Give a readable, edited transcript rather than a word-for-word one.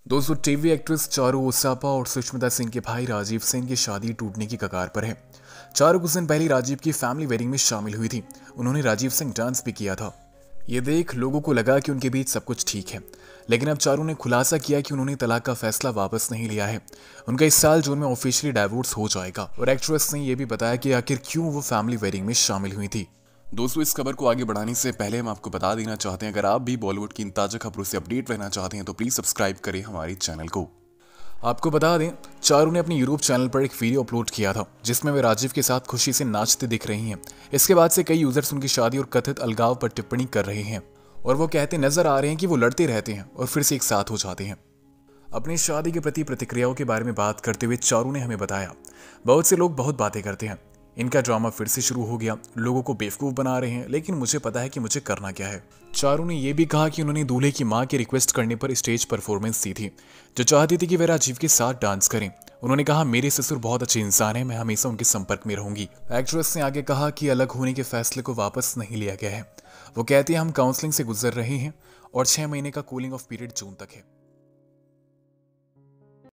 दोस्तों, TV actress Charu ओसापा और सुष्मिता सिंह के भाई राजीव सिंह की शादी टूटने की कगार पर है। चारू कुछ दिन पहले राजीव की फैमिली वेडिंग में शामिल हुई थी। उन्होंने राजीव सिंह डांस भी किया था। ये देख लोगों को लगा कि उनके बीच सब कुछ ठीक है, लेकिन अब चारू ने खुलासा किया कि उन्होंने तलाक का फैसला वापस नहीं लिया है। उनका इस साल जून में ऑफिशियली डाइवोर्स हो जाएगा। और एक्ट्रेस ने यह भी बताया कि आखिर क्यों वो फैमिली वेडिंग में शामिल हुई थी। दोस्तों, इस खबर को आगे बढ़ाने से पहले हम आपको बता देना चाहते हैं, अगर आप भी बॉलीवुड की इन ताज़ा खबरों से अपडेट रहना चाहते हैं तो प्लीज़ सब्सक्राइब करें हमारे चैनल को। आपको बता दें, चारू ने अपने यूट्यूब चैनल पर एक वीडियो अपलोड किया था जिसमें वे राजीव के साथ खुशी से नाचते दिख रही हैं। इसके बाद से कई यूजर्स उनकी शादी और कथित अलगाव पर टिप्पणी कर रहे हैं और वो कहते नजर आ रहे हैं कि वो लड़ते रहते हैं और फिर से एक साथ हो जाते हैं। अपनी शादी के प्रति प्रतिक्रियाओं के बारे में बात करते हुए चारू ने हमें बताया, बहुत से लोग बहुत बातें करते हैं, इनका ड्रामा फिर से शुरू हो गया, लोगों को बेवकूफ़ बना रहे हैं, लेकिन मुझे पता है कि मुझे करना क्या है। चारू ने यह भी कहा कि उन्होंने दूल्हे की मां की रिक्वेस्ट करने पर स्टेज परफॉर्मेंस दी थी, जो चाहती थी कि वे राजीव के साथ डांस करें। उन्होंने कहा, मेरे ससुर बहुत अच्छे इंसान हैं, मैं हमेशा उनके संपर्क में रहूंगी। एक्ट्रेस ने आगे कहा कि अलग होने के फैसले को वापस नहीं लिया गया है। वो कहती है, हम काउंसलिंग से गुजर रहे हैं और 6 महीने का कूलिंग ऑफ पीरियड जून तक है।